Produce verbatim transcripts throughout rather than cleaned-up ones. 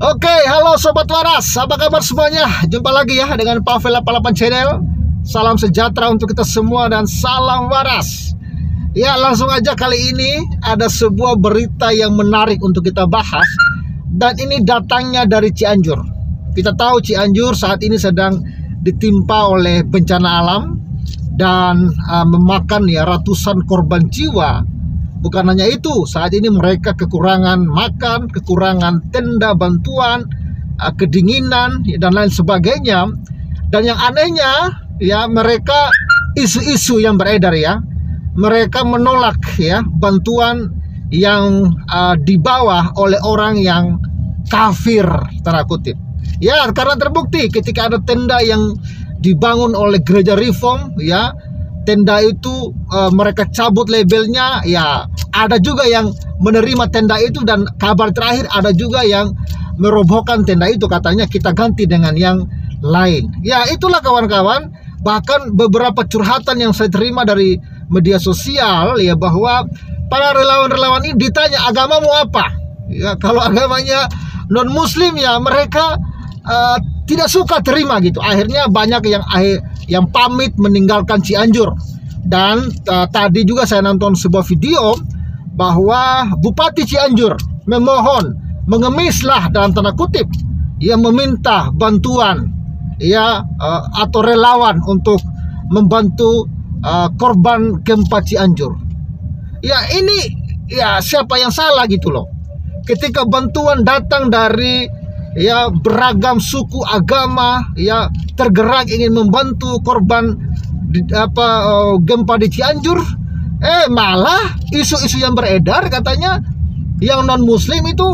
Oke, halo Sobat Waras, apa kabar semuanya? Jumpa lagi ya dengan Pavel delapan puluh delapan Channel. Salam sejahtera untuk kita semua dan salam waras. Ya, langsung aja kali ini ada sebuah berita yang menarik untuk kita bahas. Dan ini datangnya dari Cianjur. Kita tahu Cianjur saat ini sedang ditimpa oleh bencana alam dan uh, memakan ya ratusan korban jiwa. Bukan hanya itu, saat ini mereka kekurangan makan, kekurangan tenda bantuan, kedinginan dan lain sebagainya. Dan yang anehnya ya, mereka isu-isu yang beredar ya, mereka menolak ya bantuan yang uh, dibawa oleh orang yang kafir, tanda kutip. Ya, karena terbukti ketika ada tenda yang dibangun oleh gereja Reform ya, tenda itu uh, mereka cabut labelnya. Ya, ada juga yang menerima tenda itu, dan kabar terakhir ada juga yang merobohkan tenda itu, katanya kita ganti dengan yang lain. Ya, itulah kawan-kawan. Bahkan beberapa curhatan yang saya terima dari media sosial ya, bahwa para relawan-relawan ini ditanya agamamu apa. Ya, kalau agamanya non muslim ya mereka uh, tidak suka terima gitu. Akhirnya banyak yang yang pamit meninggalkan Cianjur. Dan uh, tadi juga saya nonton sebuah video bahwa Bupati Cianjur memohon, mengemislah dalam tanda kutip, ia meminta bantuan ya uh, atau relawan untuk membantu uh, korban gempa Cianjur. Ya, ini ya siapa yang salah gitu loh. Ketika bantuan datang dari ya beragam suku agama ya, tergerak ingin membantu korban di, apa uh, gempa di Cianjur, eh malah isu-isu yang beredar katanya yang non muslim itu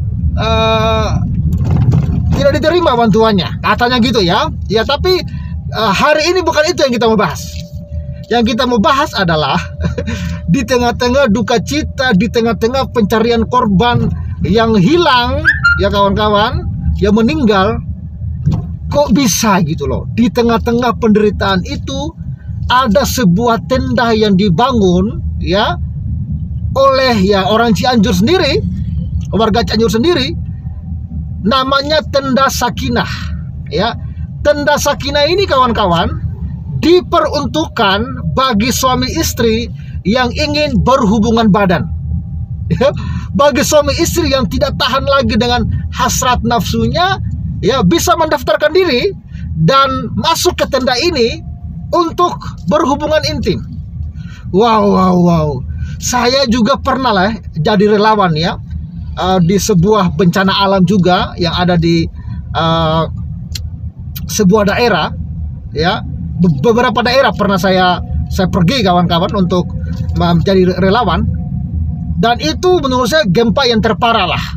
uh, tidak diterima bantuannya, katanya gitu ya. Ya, tapi uh, hari ini bukan itu yang kita mau bahas. Yang kita mau bahas adalah di tengah-tengah duka cita, di tengah-tengah pencarian korban yang hilang ya kawan-kawan, yang meninggal, kok bisa gitu loh, di tengah-tengah penderitaan itu ada sebuah tenda yang dibangun ya oleh ya orang Cianjur sendiri, warga Cianjur sendiri, namanya Tenda Sakinah ya. Tenda Sakinah ini kawan-kawan diperuntukkan bagi suami istri yang ingin berhubungan badan ya, bagi suami istri yang tidak tahan lagi dengan hasrat nafsunya ya, bisa mendaftarkan diri dan masuk ke tenda ini untuk berhubungan intim. Wow, wow, wow. Saya juga pernah lah jadi relawan ya, uh, di sebuah bencana alam juga yang ada di uh, sebuah daerah ya. Beberapa daerah pernah saya saya pergi kawan-kawan untuk menjadi relawan, dan itu menurut saya gempa yang terparah lah.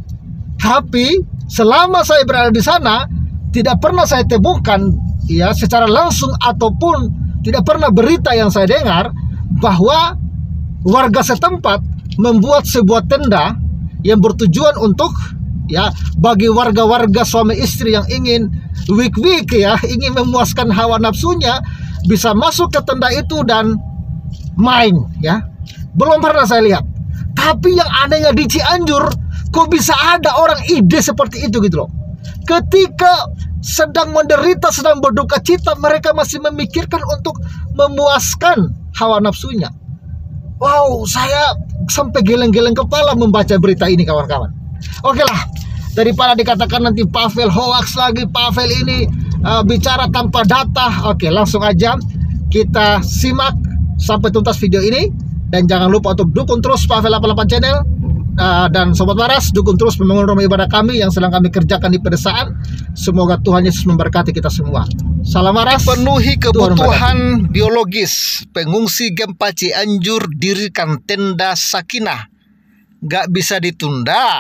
Tapi selama saya berada di sana tidak pernah saya temukan ya secara langsung ataupun tidak pernah berita yang saya dengar bahwa warga setempat membuat sebuah tenda yang bertujuan untuk ya bagi warga-warga suami istri yang ingin week-week ya, ingin memuaskan hawa nafsunya, bisa masuk ke tenda itu dan main ya. Belum pernah saya lihat. Tapi yang anehnya di Cianjur, kok bisa ada orang ide seperti itu gitu loh. Ketika sedang menderita, sedang berduka cita, mereka masih memikirkan untuk memuaskan hawa nafsunya. Wow, saya sampai geleng-geleng kepala membaca berita ini kawan-kawan. Oke lah, daripada dikatakan nanti Pavel hoax lagi, Pavel ini uh, bicara tanpa data. Oke, langsung aja kita simak sampai tuntas video ini. Dan jangan lupa untuk dukung terus Pavel delapan puluh delapan Channel. Uh, dan Sobat Waras, dukung terus membangun rumah ibadah kami yang sedang kami kerjakan di pedesaan. Semoga Tuhan Yesus memberkati kita semua. Salam waras. Penuhi kebutuhan biologis pengungsi gempa Cianjur, dirikan tenda Sakinah. Gak bisa ditunda.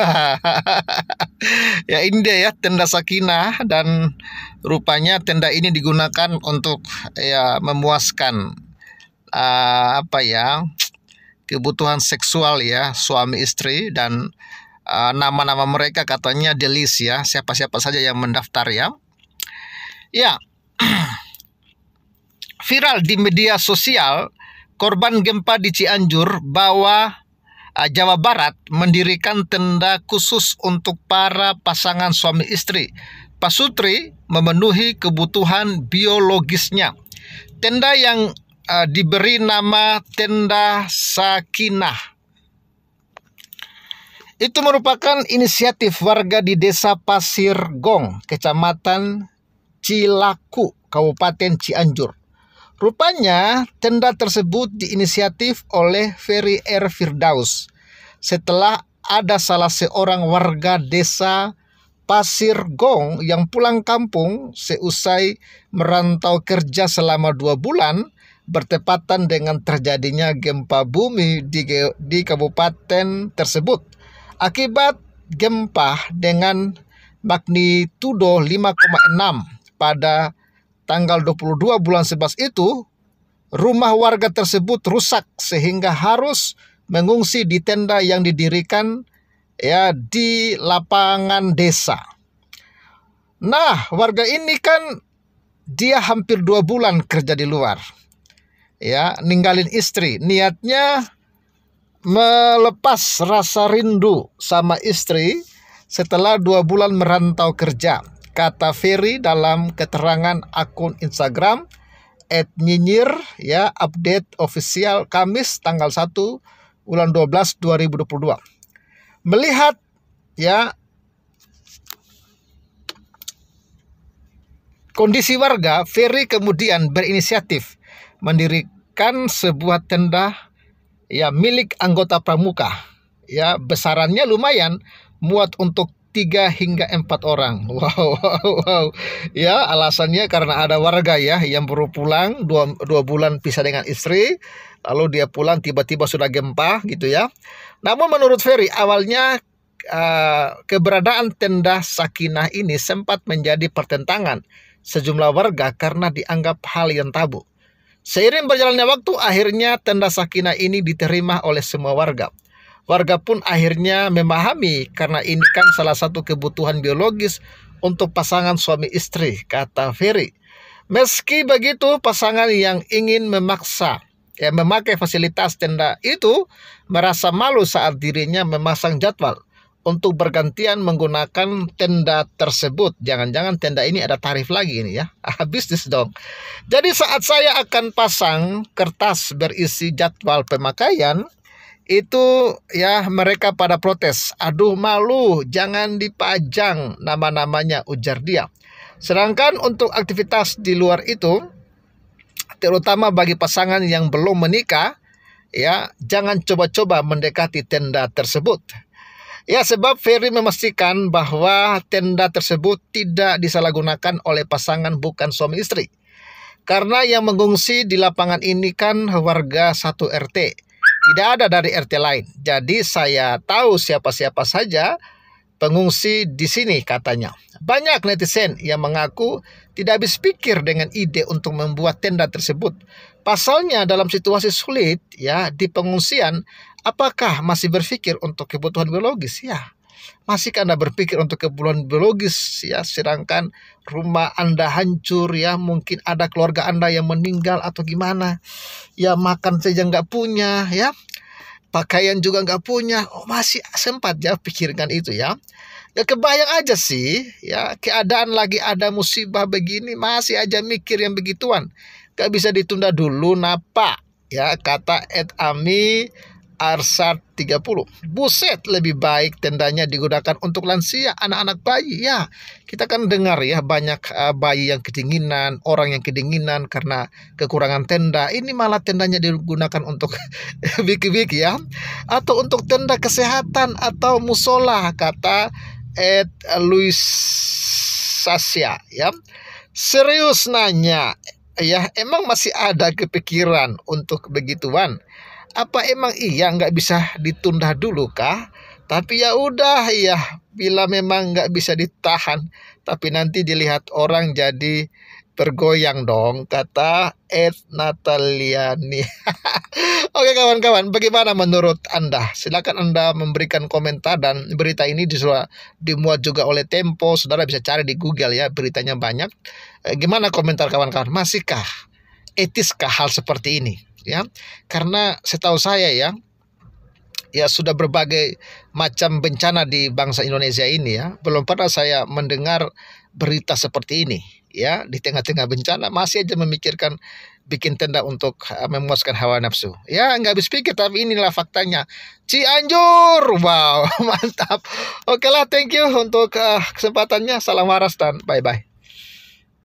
Ya, ini dia ya tenda Sakinah, dan rupanya tenda ini digunakan untuk ya memuaskan uh, apa ya kebutuhan seksual ya suami istri. Dan nama-nama uh, mereka katanya di list ya, siapa-siapa saja yang mendaftar ya. Ya, viral di media sosial, korban gempa di Cianjur bawa uh, Jawa Barat mendirikan tenda khusus untuk para pasangan suami istri. Pasutri memenuhi kebutuhan biologisnya. Tenda yang uh, diberi nama Tenda Sakinah itu merupakan inisiatif warga di Desa Pasir Gong, Kecamatan Cilaku, Kabupaten Cianjur. Rupanya tenda tersebut diinisiatif oleh Ferry R. Firdaus setelah ada salah seorang warga desa Pasir Gong yang pulang kampung seusai merantau kerja selama dua bulan bertepatan dengan terjadinya gempa bumi di, di kabupaten tersebut. Akibat gempa dengan magnitudo lima koma enam pada tanggal dua puluh dua bulan sebelas itu, rumah warga tersebut rusak sehingga harus mengungsi di tenda yang didirikan ya di lapangan desa. Nah, warga ini kan dia hampir dua bulan kerja di luar, ya ninggalin istri, niatnya melepas rasa rindu sama istri setelah dua bulan merantau kerja, kata Ferry dalam keterangan akun Instagram et nyinyir ya update official Kamis tanggal satu bulan dua belas dua ribu dua puluh dua. Melihat ya kondisi warga, Ferry kemudian berinisiatif mendirikan sebuah tenda ya milik anggota pramuka. Ya, besarannya lumayan, muat untuk tiga hingga empat orang. Wow, wow, wow. Ya, alasannya karena ada warga ya yang baru pulang dua, dua bulan pisah dengan istri, lalu dia pulang tiba-tiba sudah gempa gitu ya. Namun menurut Ferry, awalnya uh, keberadaan tenda Sakinah ini sempat menjadi pertentangan sejumlah warga karena dianggap hal yang tabu. Seiring berjalannya waktu, akhirnya tenda Sakinah ini diterima oleh semua warga. Warga pun akhirnya memahami karena ini kan salah satu kebutuhan biologis untuk pasangan suami istri, kata Ferry. Meski begitu, pasangan yang ingin memaksa ya memakai fasilitas tenda itu merasa malu saat dirinya memasang jadwal untuk bergantian menggunakan tenda tersebut. Jangan-jangan tenda ini ada tarif lagi ini ya. Ah, bisnis dong. Jadi saat saya akan pasang kertas berisi jadwal pemakaian, itu ya mereka pada protes. Aduh malu, jangan dipajang nama-namanya, ujar dia. Sedangkan untuk aktivitas di luar itu, terutama bagi pasangan yang belum menikah, ya jangan coba-coba mendekati tenda tersebut. Ya, sebab Ferry memastikan bahwa tenda tersebut tidak disalahgunakan oleh pasangan bukan suami istri. Karena yang mengungsi di lapangan ini kan warga satu R T. Tidak ada dari R T lain. Jadi saya tahu siapa-siapa saja pengungsi di sini, katanya. Banyak netizen yang mengaku tidak habis pikir dengan ide untuk membuat tenda tersebut. Pasalnya dalam situasi sulit ya di pengungsian, apakah masih berpikir untuk kebutuhan biologis? Ya, masihkah Anda berpikir untuk kebutuhan biologis ya, sedangkan rumah Anda hancur ya, mungkin ada keluarga Anda yang meninggal atau gimana, ya makan saja nggak punya ya, pakaian juga nggak punya, oh masih sempat ya pikirkan itu ya. Ya kebayang aja sih ya, keadaan lagi ada musibah begini masih aja mikir yang begituan. Gak bisa ditunda dulu napa ya, kata Ed Ami Arsat tiga puluh. Buset, lebih baik tendanya digunakan untuk lansia, anak-anak bayi ya. Kita kan dengar ya banyak uh, bayi yang kedinginan, orang yang kedinginan karena kekurangan tenda. Ini malah tendanya digunakan untuk wiki-wiki ya, atau untuk tenda kesehatan atau musola, kata Ed Luis Sasya ya. Serius nanya ya, emang masih ada kepikiran untuk begituan? Apa emang iya nggak bisa ditunda dulu kah? Tapi ya udah ya, bila memang nggak bisa ditahan, tapi nanti dilihat orang jadi bergoyang dong, kata Ed Nataliani. Oke kawan-kawan, bagaimana menurut Anda? Silakan Anda memberikan komentar, dan berita ini disuruh dimuat juga oleh Tempo. Saudara bisa cari di Google ya, beritanya banyak. Eh, gimana komentar kawan-kawan? Masihkah etiskah hal seperti ini? Ya, karena setahu saya ya, ya sudah berbagai macam bencana di bangsa Indonesia ini ya. Belum pernah saya mendengar berita seperti ini ya, di tengah-tengah bencana masih aja memikirkan bikin tenda untuk uh, memuaskan hawa nafsu. Ya nggak habis pikir, tapi inilah faktanya. Cianjur, wow, mantap. Oke lah, thank you untuk uh, kesempatannya. Salam waras dan bye-bye.